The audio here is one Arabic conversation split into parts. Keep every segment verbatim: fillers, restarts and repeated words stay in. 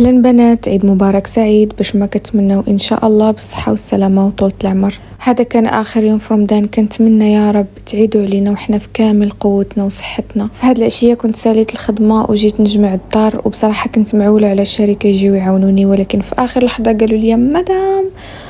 اهلا بنات، عيد مبارك سعيد باش ما كتمناو ان شاء الله بالصحه والسلامه وطولة العمر. هذا كان اخر يوم في رمضان، كنتمنى يا رب تعيدوا علينا وحنا في كامل قوتنا وصحتنا. في هاد العشيه كنت ساليت الخدمه وجيت نجمع الدار، وبصراحه كنت معوله على الشركه يجيو يعاونوني، ولكن في اخر لحظه قالوا لي مدام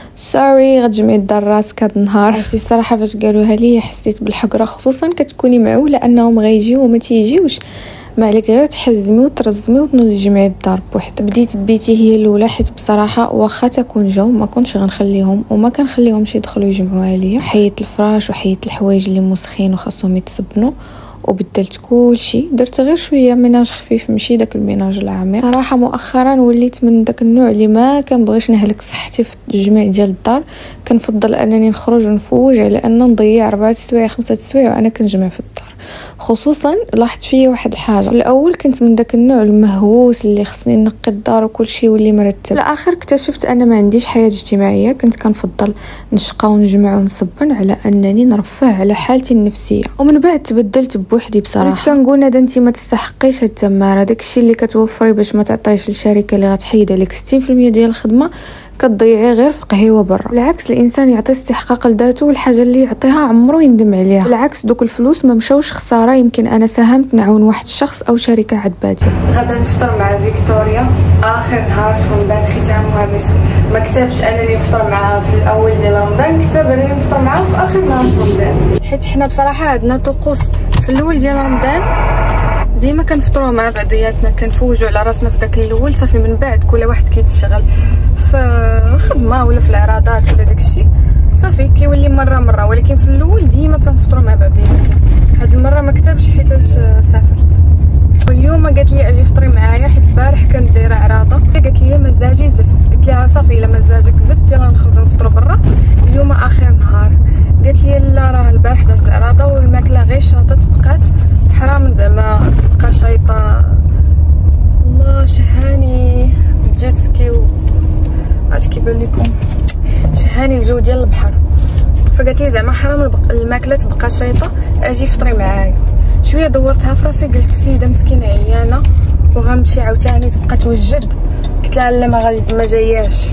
سوري غتجمعي الدار راسك هاد النهار. عرفتي الصراحه فاش قالوها لي حسيت بالحقره، خصوصا كتكوني معوله انهم غيجيو وما تيجيوش، ما عليك غير تحزمي وترزمي وتنوضي تجمعي الدار بوحدك. بديت بيتي هي الاولى، حيت بصراحه واخا تكون جاو ما كنتش غنخليهم وما كنخليهمش يدخلوا يجمعوها ليا. حيت الفراش وحيت الحوايج اللي مسخين وخاصهم يتصبنوا، وبدلت كلشي، درت غير شويه ميناج خفيف ماشي داك الميناج العميق. صراحه مؤخرا وليت من داك النوع اللي ما كنبغيش نهلك صحتي في التجميع ديال الدار، كنفضل انني نخرج ونفوج على ان نضيع اربعه السوايع خمسه السوايع وانا كنجمع في الدار. خصوصا لاحظت فيا واحد الحاجه، في الاول كنت من داك النوع المهووس اللي خصني نقي الدار وكل شيء يولي مرتب. في الاخر اكتشفت ان ما عنديش حياه اجتماعيه، كنت كنفضل نشقى ونجمع ونصبن على انني نرفه على حالتي النفسيه. ومن بعد تبدلت بوحدي بصراحه، كنت كنقول نادا انت ما تستحقيش هاد التماره، داكشي اللي كتوفري باش ما تعطيش للشركه اللي غتحيد عليك ستين في المية ديال الخدمه كتضيعي غير في قهيوه برا. بالعكس الانسان يعطي استحقاق لذاته والحاجه اللي يعطيها عمرو يندم عليها. بالعكس دوك الفلوس ما مشاوش خساره، يمكن انا ساهمت نعاون واحد الشخص او شركه عاد باديه. غدا نفطر مع فيكتوريا اخر نهار في رمضان، ختامها مسك. ما كتبش انني نفطر معاها في الاول ديال رمضان، كتب انني نفطر معاها في اخر نهار في رمضان، حيت حنا بصراحه عندنا طقوس في الاول ديال رمضان ديما كنفطروا مع بعضياتنا، كنفوجوا على راسنا في داك الاول، صافي من بعد كل واحد كيتشغل في الخدمه ولا في العراضات ولا داكشي، صافي كيولي مره مره. ولكن في الاول ديما تنفطروا مع بعضياتنا. هاد المره ما كتبش حيتاش سافرت. واليوم قالت لي اجي فطري معايا حيت البارح كانت دايره عراضه، قالت لي مزاجي زفت، قلت لها صافي الا مزاجك زفت يلا نخرجوا نفطروا برا، اليوم اخر نهار. قالت لي لا راه البارح درت عراضه والماكله غير شاطت بقات حرام زعما تبقى شايطه. الله شهاني جيت سكي عاد كيبان لكم شهاني الجو ديال البحر، فقالت لي زعما حرام الماكله تبقى شايطه اجي فطري معايا. شويه دورتها في راسي قلت السيده مسكينه عيانه وغنمشي عاوتاني تبقى توجد، قلت لها لا ما غادي ما جاياش.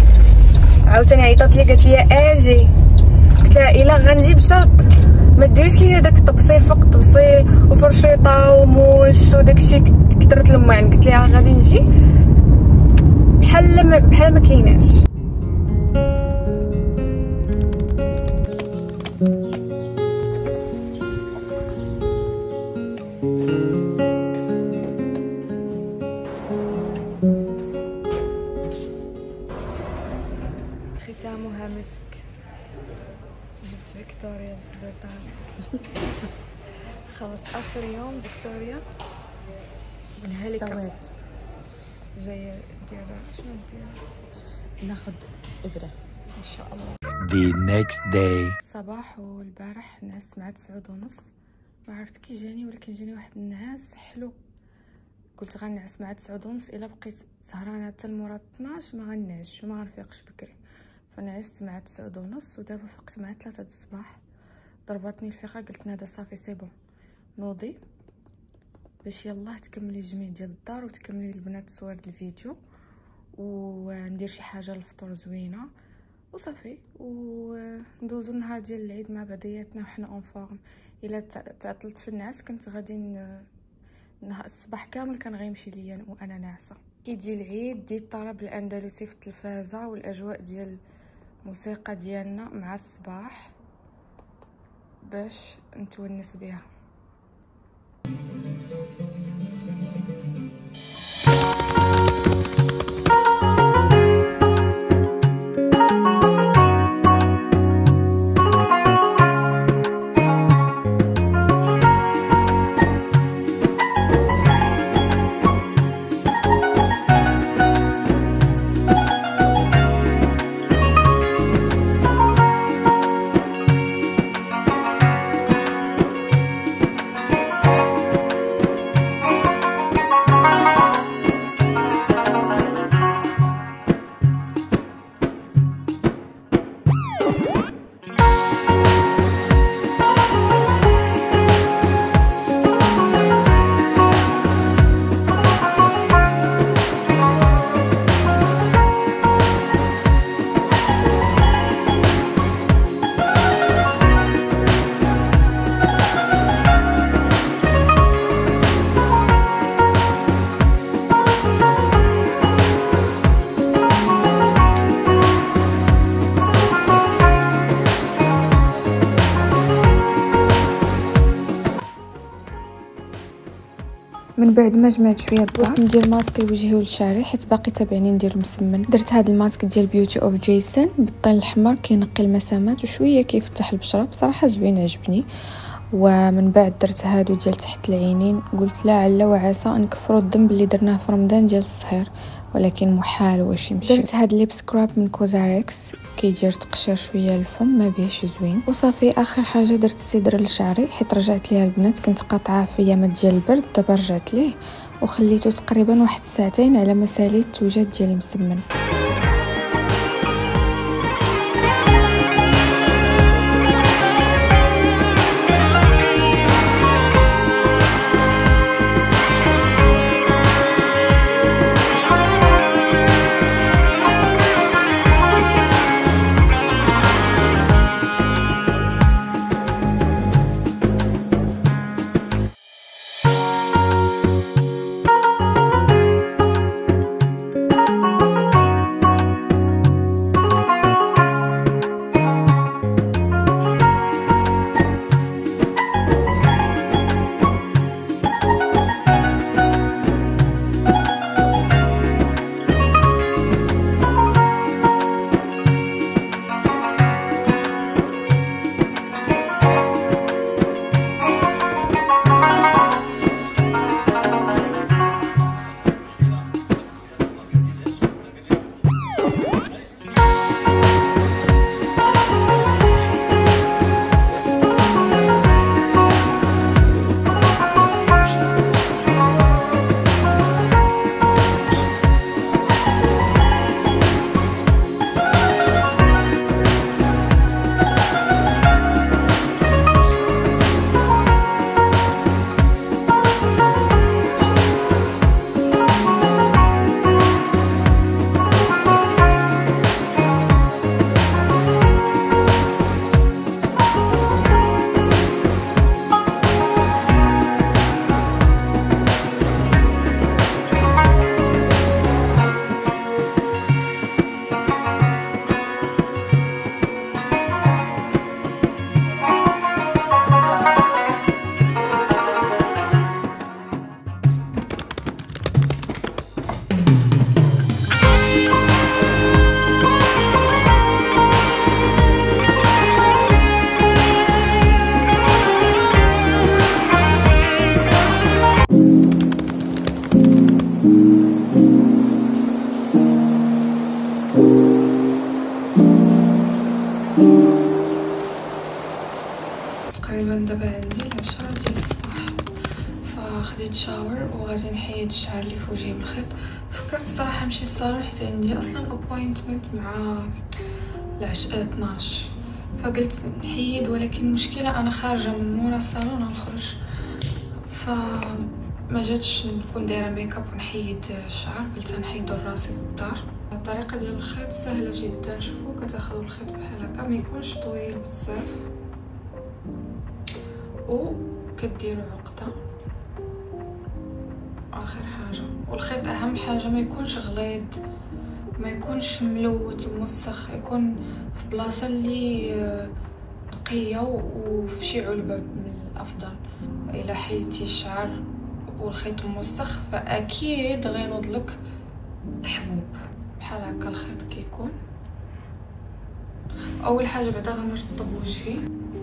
عاوتاني عيطات لي قالت لي اجي، قلت لها الا غنجي بشرط ما ديريش ليا داك التبصيل فوق التبصيل وفرشيطه وموس وداكشي. كثرت لما يعني قلت لها غادي نجي بحال ما بحال ما كايناش. ختامها مسك. جبت فيكتوريا للسبيطار خلاص اخر يوم. فيكتوريا نهلك جايه دير شنو ندير؟ ناخذ ابره ان شاء الله. The next day. صباح. والبارح نعست مع تسعود ونص، ما عرفت كي جاني ولكن جاني واحد النعاس حلو، قلت غنعس مع تسعود ونص، الا بقيت سهرانه حتى المورا اثناش ما غنعسش وما غنفيقش بكري. فنعست مع تسعود ونص ودابا فقت مع ثلاثة د الصباح. ضربتني الفيقه قلت نادا صافي سي بون نوضي باش يلاه تكملي الجميع ديال الدار وتكملي البنات تصوير الفيديو وندير شي حاجه للفطور زوينه وصافي، وندوزو النهار ديال العيد مع بعضياتنا وحنا اون فورم. الا تعطلت في النعاس كنت غادي نهار الصباح كامل كان غيمشي ليا وانا ناعسه. كي يجي العيد دي الطرب الاندلسي في التلفازه والاجواء ديال الموسيقى ديالنا مع الصباح باش نتونس بها. ومن بعد ما جمعت شويه الضغط ندير ماسك لوجهي ولشعري حيت باقي تابعني ندير مسمن. درت هذا الماسك ديال بيوتي اوف جيسون بالطين الاحمر، كينقي المسامات وشويه كيفتح البشره، بصراحه زوين عجبني. ومن بعد درت هادو ديال تحت العينين، قلت لا عل وعسى نكفروا الذنب اللي درناه في رمضان ديال الصهير، ولكن محال واش يمشي. درت هاد ليب سكراب من كوزاريكس كيدير تقشير شويه الفم، ما بيهش زوين. وصافي اخر حاجه درت السيدر لشعري حيت رجعت ليها البنات، كنت قاطعه في ايامات ديال البرد، دابا رجعت ليه وخليته تقريبا واحد ساعتين على ما ساليت التوجات ديال المسمن. تقريبا دابا عندي العشرة ديال الصباح، فخديت شاور وغادي نحيد الشعر اللي في وجهي بالخيط. فكرت الصراحه نمشي للصالون حيت عندي اصلا ابوينتمنت مع العش اثناش، فقلت نحيد، ولكن المشكله انا خارجه من مورا الصالون غنخرج، فما جاتش نكون دايره ميك اب ونحيد الشعر، قلت نحيدو لراسي في الدار. الطريقه ديال الخيط سهله جدا، شوفوا كتاخذوا الخيط بحال هكا، ما يكونش طويل بزاف، و كديروا عقده اخر حاجه. والخيط اهم حاجه ما يكونش غليظ، ما يكونش ملوث موسخ، يكون في بلاصه اللي نقيه وفي شي علبه من الافضل. الا حيدتي الشعر والخيط موسخ فاكيد غينوض لك الحبوب بحال هكا. الخيط كيكون اول حاجه بعدا غنرطب وجهي،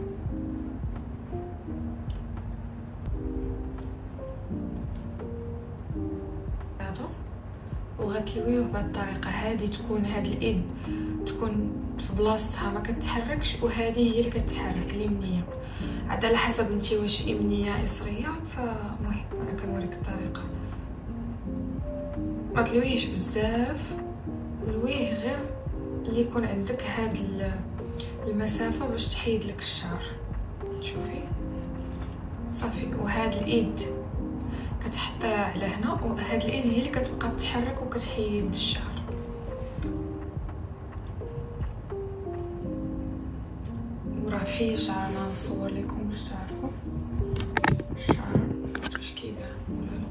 وغتلويه بهذه الطريقه. هذه تكون هاد الايد تكون في بلاصتها ما كتحركش، وهذه هي اللي كتحرك اليمنيه، عاد على حسب انت واش يمنيه يسريه. فمهم انا كنوريك الطريقه، ما تلويهش بزاف، لويه غير اللي يكون عندك هاد المسافه باش تحيد لك الشعر. شوفي صافي. وهاد الايد كتحطيها على هنا، وهاد الايد هي اللي كتبقى تتحرك وكتحيد الشعر. وراه فيه شعر، انا نصور لكم باش تعرفوا الشعر واش كيبان ولا لا.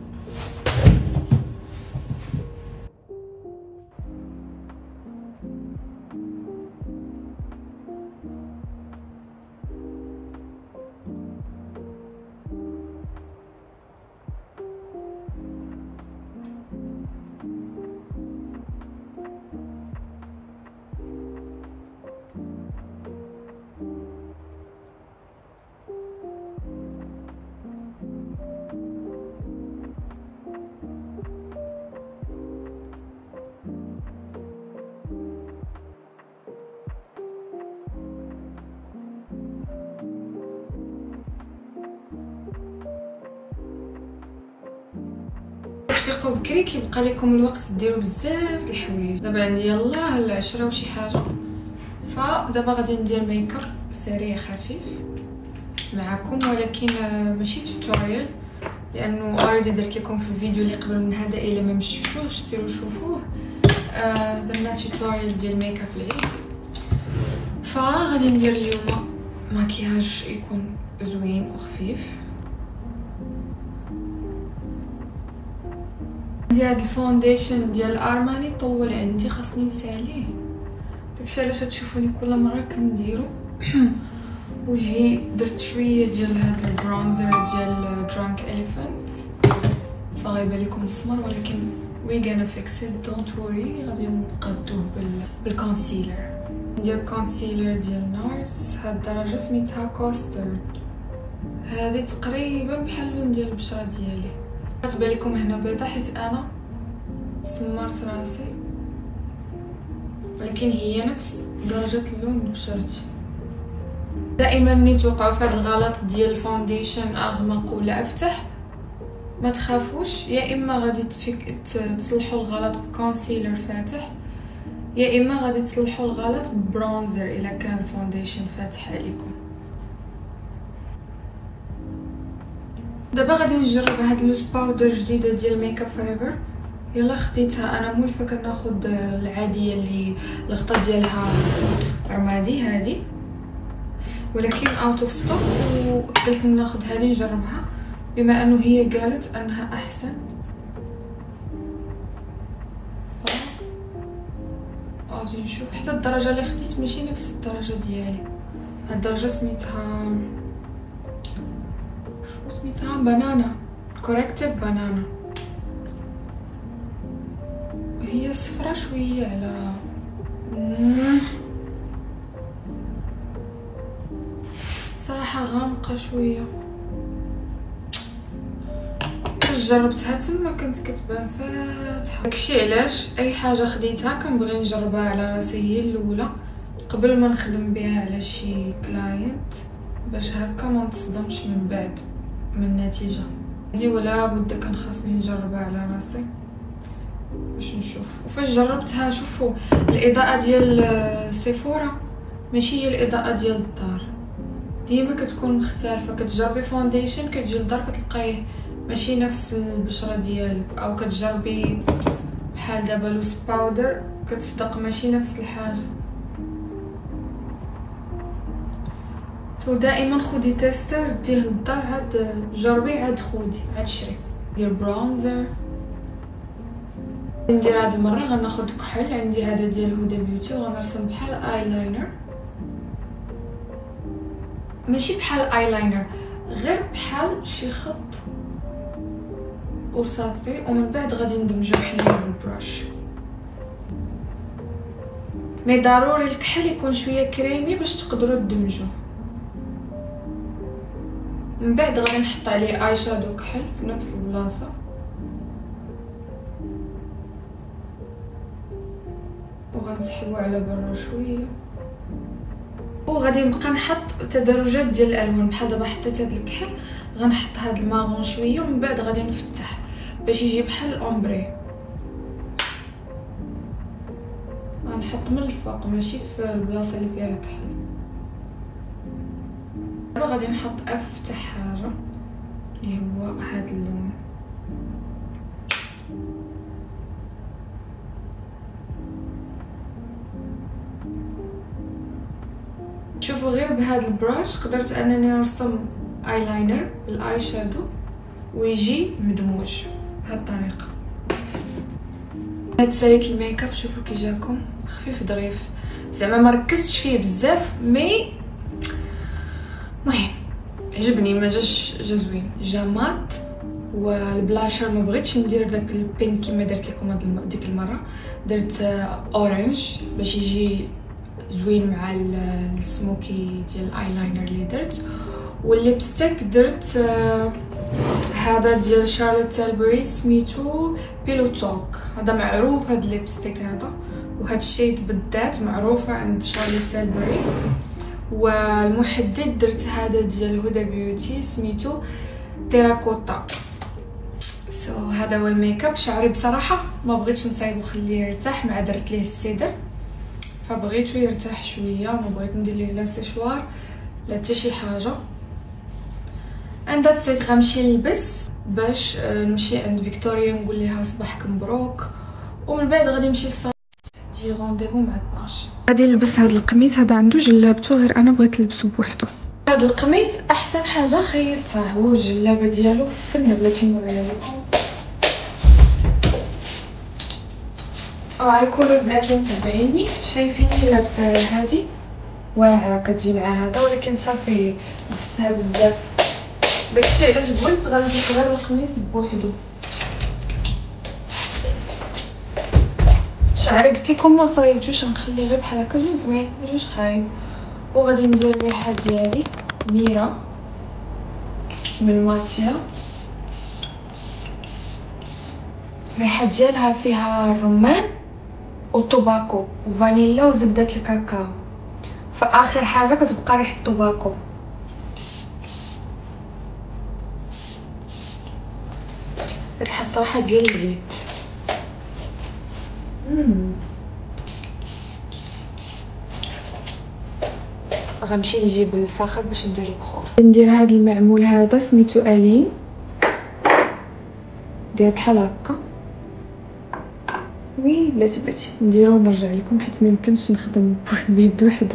كتفيقوا بكري كيبقى لكم الوقت ديروا بزاف د الحوايج. دابا عندي يلاه العشرة وشي حاجه، فدابا غادي ندير ميك اب سريع خفيف معكم، ولكن ماشي توتوريال لانه اوريدي درت لكم في الفيديو اللي قبل من هذا. الا ما شفتوش سيروا شوفوه، آه درنا توتوريال ديال ميك اب العيد. فغادي ندير اليوم ماكياج يكون زوين وخفيف. عندي هاد الفونديشن ديال ارماني طول عندي، خاصني نساليه، داكشي علاش تشوفوني كل مره كنديرو. وجهي درت شويه ديال هاد البرونزر ديال درانك اليفانت، فغيبان لكم السمر، ولكن وي غانا فيكس ات دونت وري. غادي نقادوه بال بالكونسيلر. ندير كونسيلر ديال نارس، هاد الدرجه سميتها كوسترد، هذه تقريبا بحال اللون ديال البشره ديالي. كتبان لكم هنا بيضه حيت انا سمرت راسي، ولكن هي نفس درجه اللون بشرتي. دائما ملي توقعوا في هذا الغلط ديال الفونديشن اغمق ولا افتح، ما تخافوش، يا اما غادي تفك تصلحوا الغلط بكونسيلر فاتح، يا اما غادي تصلحوا الغلط ببرونزر الا كان الفونديشن فاتح عليكم. دابا غادي نجرب هاد لوز باودر جديده ديال ميك اب فوريفر. يلا خديتها انا مولفه كناخذ العاديه اللي الغطا ديالها رمادي هذه، ولكن اوت اوف ستوك، وقلت ناخذ هذه نجربها بما انه هي قالت انها احسن. غادي نشوف حتى الدرجه اللي خديت ماشي نفس الدرجه ديالي. هاد الدرجه سميتها شو سميتها بنانا، كوريكتيف بنانا. هي صفرة شويه على صراحه غامقه شويه. جربتها تما كنت كتبان فاتحه، داكشي علاش اي حاجه خديتها كنبغي نجربها على راسي هي الاولى قبل ما نخدم بها على شي كلاينت، باش هكا ما نتصدمش من بعد من النتيجه. هادي ولا بد كان خاصني نجربها على راسي باش نشوف. وفاش جربتها شوفوا الاضاءه ديال سيفورا ماشي هي الاضاءه ديال الدار، ديما كتكون مختلفه. كتجربي فونديشن كتجي للدار كتلقايه ماشي نفس البشره ديالك، او كتجربي بحال دابا لوز باودر كتصدق ماشي نفس الحاجه. تو دائما خدي تيستر ديه للدار، عاد جربي عاد خدي عاد شري. ندير برونزر، ندير هاد المره غناخد كحل عندي هذا ديال هدى بيوتي، وغنرسم بحال ايلاينر، ماشي بحال ايلاينر غير بحال شي خط وصافي. ومن بعد غادي ندمجو حنايا بالبراش. مي ضروري الكحل يكون شويه كريمي باش تقدروا تدمجوه. من بعد غادي نحط عليه اي شادو كحل في نفس البلاصه، وغنسحبو على برا شويه، وغادي نبقى نحط تدرجات ديال الالوان. بحال دابا حطيت هاد الكحل غنحط هاد الماغون شويه، ومن بعد غادي نفتح باش يجي بحال الاومبري. غنحط من الفوق ماشي في البلاصه اللي فيها الكحل. دابا غادي نحط افتح حاجه اللي هو هاد اللون. شوفوا غير بهذا البراش قدرت انني نرسم ايلاينر بالاي شادو ويجي مدموج بهذه الطريقه. هاد ساليت الميك اب شوفوا كي جاكم خفيف ظريف، زعما ما ركزتش فيه بزاف، مي المهم عجبني، ما جاش جا زوين، جا مات. والبلاشر ما بغيتش ندير داك البينك كما درت لكم هاد ديك المره، درت اورنج باش يجي زوين مع السموكي ديال الايلاينر اللي درت. والليبستيك درت آه هذا ديال شارلوت تيلبري سميتو بيلو توك، هذا معروف هذا الليبستيك هذا، وهذا الشيد بالذات معروفه عند شارلوت تيلبري. والمحدد درت هذا ديال هدى بيوتي سميتو تيراكوتا. سو so, وهذا هو الميك اب. شعري بصراحه ما بغيتش نصايبو خليه يرتاح، مع درت ليه السيدر فبغيتو يرتاح شويه، ما بغيت ندير ليه لا سيشوار لا حتى شي حاجه. عندها تسيت غنمشي نلبس باش نمشي عند فيكتوريا نقول لها صباحك مبروك، ومن بعد غادي نمشي للصالون دي رونديفو مع اثناش. غادي نلبس هذا القميص، هذا عنده جلابته غير انا بغيت نلبسو بوحدو. هذا القميص احسن حاجه خيطته هو الجلابه ديالو فنه بلاتي نوريها لكم. غيكونوا البنات اللي متابعيني شايفيني لابسه هذه واعره كتجي مع هذا، ولكن صافي لبستها بزاف داكشي علاش بغيت غنلبس غير القميص بوحدو. شعري قلت لكم ما صايبتوش، نخليه غير بحال هكا جو زوين جوج خايب. وغادي ندير الريحه ديالي ميرا من ماتيا، الريحه ديالها فيها الرمان وطوباكو وفانيلا وزبده الكاكاو، فاخر حاجه كتبقى ريحه الطوباكو. الريحه الصراحه ديال البيت. امم غنمشي نجيب الفاخر باش ندير البخور. ندير هذا المعمول هذا سميتو الين، دير بحال هكا وي بلاتي بلاتي نديرو ونرجع لكم حيت ميمكنش نخدم بيد وحده.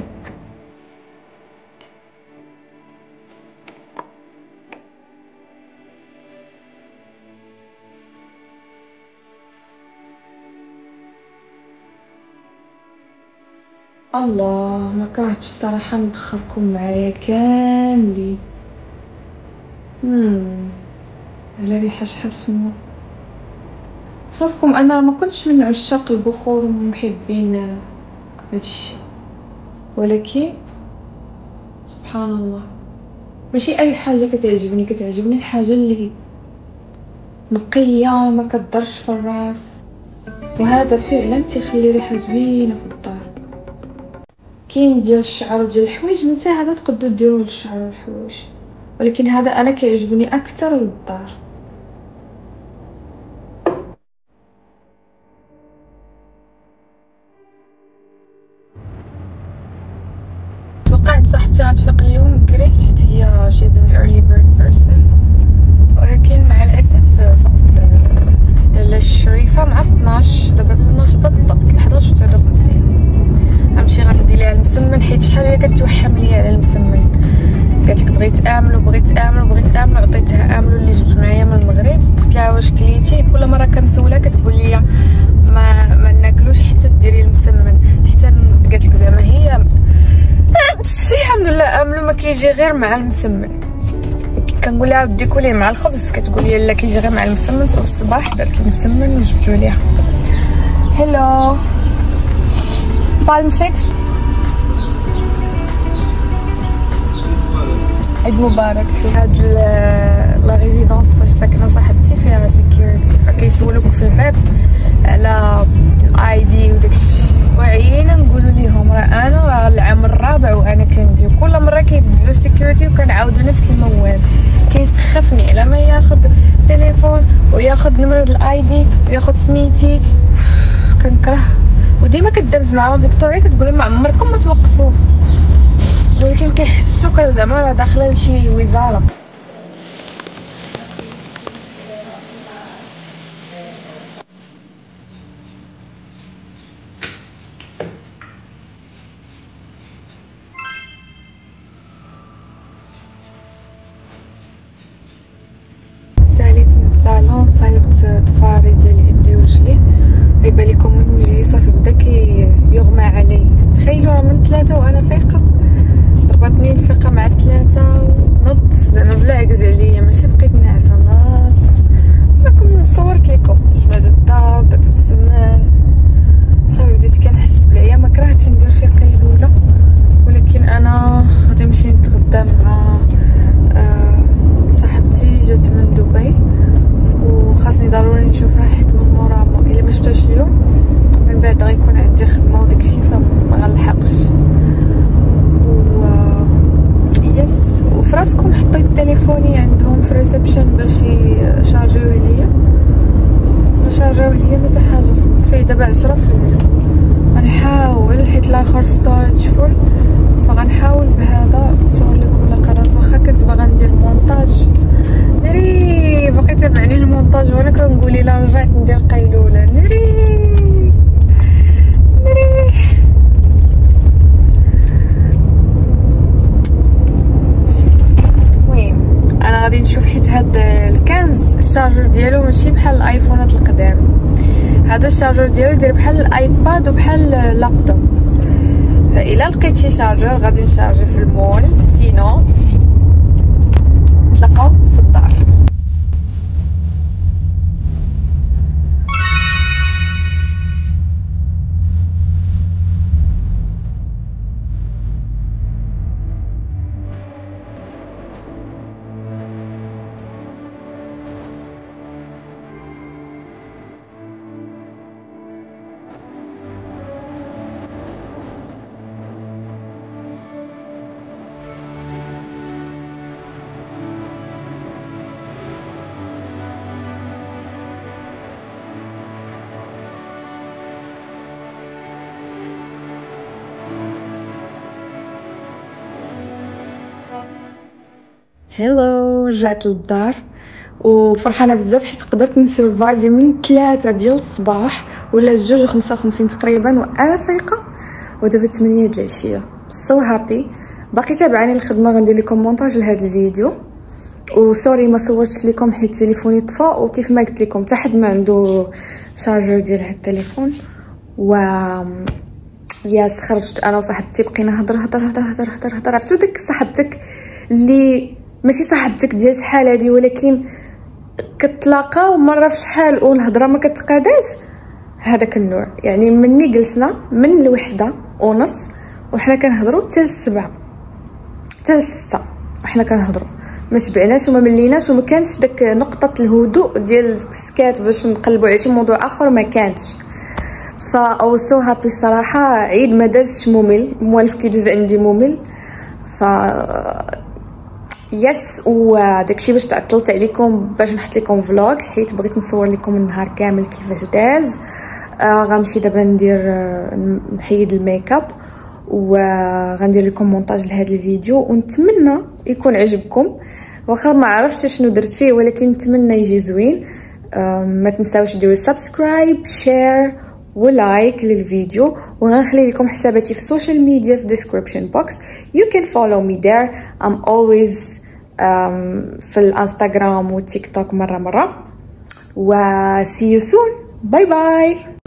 الله ما كرهتش الصراحه نبخركم معايا كاملين. امم على ريحه شحال فما فراسكم. انا ما كنتش من عشاق البخور ومحبين هادشي، ولكن سبحان الله ماشي اي حاجه كتعجبني، كتعجبني الحاجه اللي نقيه ما كتضرش في الراس، وهذا فعلا تيخلي ريحه زوينه في الدار. كاين ديال الشعر وديال الحوايج من حتى هذا تقدروا ديروه للشعر والحوايج، ولكن هذا انا كيعجبني اكثر للدار. توقعت صاحبتي غتفيق اليوم بكري حيت هي she's an early bird person، ولكن مع الاسف فقط لاله الشريفه مع اثناش، دابا اثناش بالضبط لحداش و تسعة وخمسين. غنمشي غندي ليها المسمن حيت شحال هي كتوحم ليا على المسمن، قالت لك بغيت امل وبغيت امل وبغيت امل، عطيتها امل اللي جبت معايا من المغرب. قلت لها واش كليتي؟ كل مره كنسولها كتقول لي ما ما ناكلوش حتى ديري المسمن، حتى قالت لك زعما هي الحمد لله املو ما كيجي غير مع المسمن. كنقول لها ودي كليه مع الخبز، كتقول لي لا كيجي غير مع المسمن. سو الصباح درت المسمن وجبتو ليها. هلو بالم ستة، عيد مبارك. هاد لا ريزيدونس فاش ساكنه صاحبتي فيها سيكيورتي، فكيسولوك في الباب على الاي دي وداكشي، وعيينا نقولوا ليهم راه انا راه العام الرابع وانا كندير. كل مره كيبدلوا السيكيورتي وكنعاودوا نفس الموال. كيسخفني على ما ياخذ التليفون وياخذ نمره الاي دي وياخذ سميتي، كنكره. وديما كدابز معاهم فيكتوريا كتقول لهم ما عمركم ما توقفوه، ولكن كيحسوك زعما راه داخله لشي وزاره. ساليت من الصالون، صايبت ضفاري ديال يدي ورجلي، غيبان لكم من وجهي صافي بدا كيغمى علي. تخيلوا راه من ثلاثة وانا فايقه، ضربتني الفيقه مع ثلاثة ونض زعما بلا عكز عليا، ماشي بقيت ناعسه ناض. راكم صورت لكم جمعت الدار درت مسمان صافي، بديت كنحس بالعيا. ما كرهتش ندير شي قيلوله، ولكن انا غادي نمشي نتغدى مع آه صاحبتي جات من دبي وخاصني ضروري نشوفها حيت من مورا الا ما شفتهاش اليوم من بعد غيكون عندي خدمه وداكشي فما غنلحقش. و يس وفراسكم حطيت تليفوني عندهم في الريسبشن باش يشارجيوه ليا، الاخر ستورج فول، فغنحاول بهذا نصور لكم لقطات. واخا كنت باغا ندير مونتاج ناري، باقي تابعني المونتاج وانا كنقول الا رجعت ندير قيلوله ناري ناري. المهم انا غادي نشوف، حيت هاد الكنز الشارجر ديالو ماشي بحال الايفونات القدام، هذا الشارجر ديالو داير بحال الايباد وبحال اللابتوب. فإلا لقيت شي شارجر غادي نشارجي في المول، سينو نتلاقاو في الدار. هلو، رجعت للدار وفرحانه بزاف حيت قدرت نسرفايفي من ثلاثة ديال الصباح ولا جوج وخمسة وخمسين تقريبا وانا فايقه، ودابا ثمانية د العشيه. سو هابي. باقي تابعاني الخدمه، غندير لكم مونتاج لهذا الفيديو. وسوري ما صورتش لكم حيت تليفوني طفى، وكيف ما قلت لكم حتى حد ما عنده شارجر ديال هذا التليفون. و ياس خرجت انا وصاحبتي، بقينا هضر هضر هضر هضر هضر هضر. عرفتو ديك صاحبتك اللي ماشي صاحبتك ديال شحال هادي، ولكن كتلاقاو مره في شحال والهضره ما كتقاداش، هذاك النوع. يعني مني جلسنا من الوحده ونص وحنا كنهضروا حتى للسبعة حتى للستة وحنا كنهضروا، ما شبعناش وما مليناش، وما كانش داك نقطه الهدوء ديال السكات باش نقلبوا على شي موضوع اخر، ما كانتش. فا او سو هابي الصراحه. عيد ما دازش ممل، موالف كيدوز عندي ممل. ف يس، وداكشي باش تعطلت عليكم باش نحط لكم فلوغ، حيت بغيت نصور لكم النهار كامل كيفاش داز. آه غنمشي دابا ندير آه نحيد الميك اب، وغندير لكم مونتاج لهذا الفيديو، ونتمنى يكون عجبكم. واخا ما عرفتش شنو درت فيه، ولكن نتمنى يجي زوين. آه ما تنساوش ديروا سبسكرايب شير ولايك للفيديو، وغنخلي لكم حساباتي في السوشيال ميديا في description box. You can follow me there. I'm always um, في الانستغرام والتيك توك مرة مرة. و see you soon. باي باي.